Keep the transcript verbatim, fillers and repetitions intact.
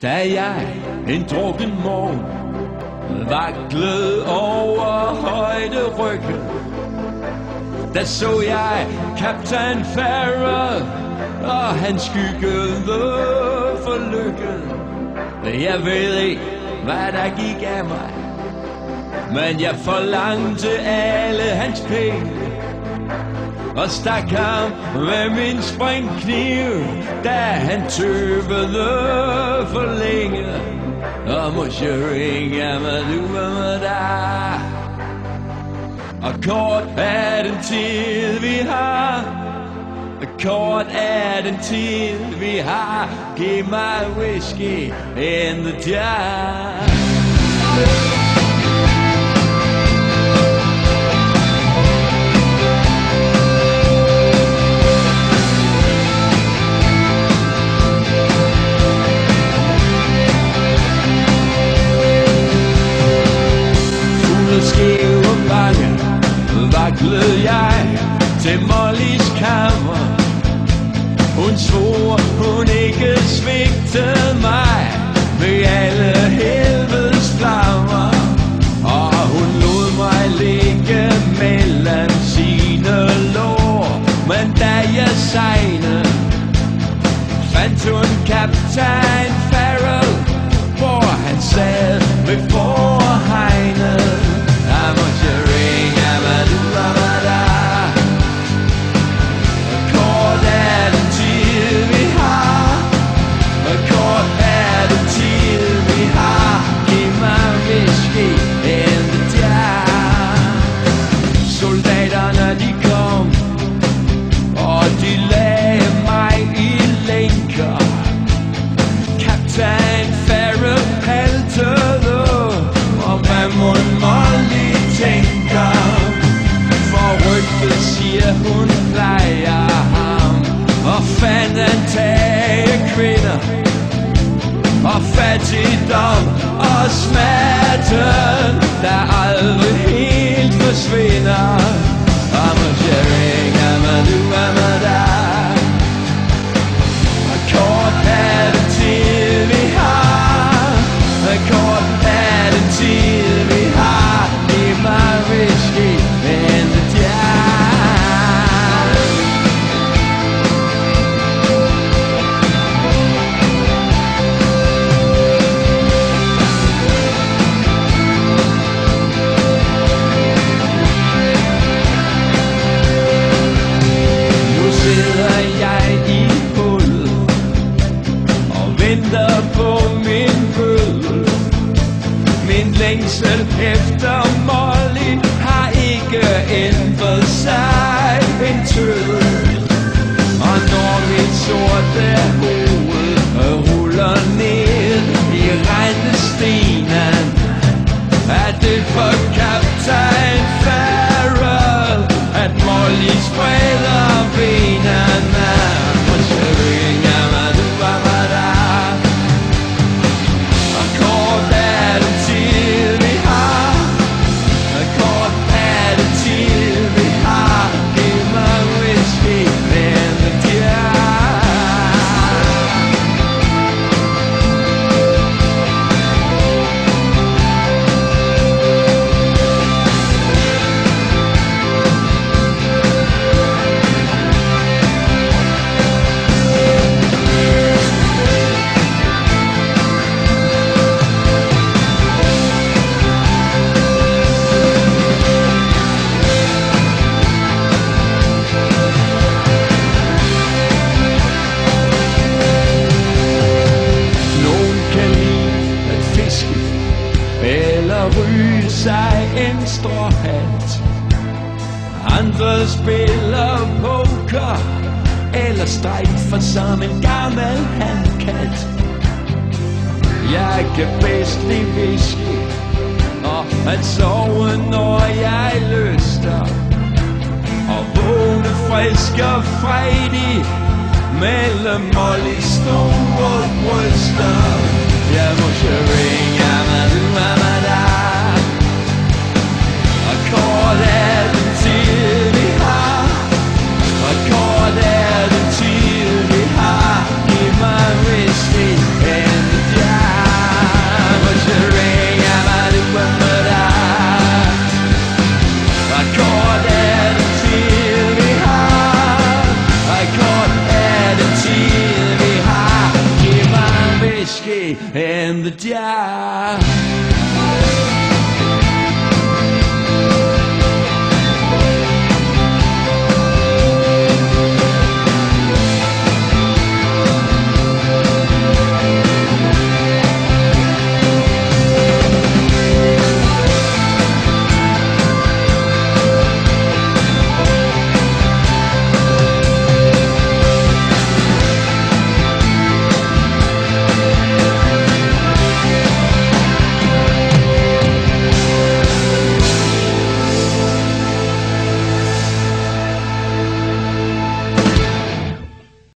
Da jeg en drukken morgen vaklede over højderyggen, der så jeg kaptajn Farrell, og han skyggede for lykken. Jeg ved ikke, hvad der gik af mig, men jeg forlangte alle hans penge, og stak ham med min springkniv, da han tøvede for længe. Og måske ringer mig du med dig, og kort er den tid vi har, kort er den tid vi har. Giv mig whisky in the jar. Skæve bange vaklede jeg til Mollys kammer. Hun svor, hun ikke svigtede mig med alle helvedes flammer, og hun lod mig ligge mellem sine lår. Men da jeg sejnede, fandt hun kaptajn Farrell, hvor han sad ved forhegnet. I want you ring, I'm a do, I'm a da. Kort er den tid vi har, kort er den tid vi har. Giv mig whisky in the jar. Soldaterne de kom, og de lagde mig i lænker. Kaptajn Farrell haltede, og hvad mon Molly tænker, for rygtet siger hun plejer ham og fanden tage kvinder, og fattigdom og smerten, der aldrig helt forsvinder. I'm a sharing, I'm a do, I'm a da. Og kort er den tid vi har, kort er den tid vi har. Giv mig whisky in the jar. Nu sidder jeg i hullet og venter på min bøddel. Min længsel efter Molly har ikke ændret sig en tøddel. Og når mit sorte hoved ruller ned i regnestenen, er det for kaptajn Farrell, at Molly spreder benene. Måske ringer mig du var mig der, og kort er den tid vi har, kort er den tid vi har. Giv mig whisky in the jar. Ryge sig en stråhat, andre spiller poker eller strejfer som en gammel handkat. Jeg kan bedst lide whisky og at sove når jeg lyster, og vågne frisk og fredig mellem Mollys store bryster. Jeg må ringe, I'm a do, I'm a da. Og kort er den tid vi har, og kort er den tid vi har. Giv mig whisky in the jar. in the dark.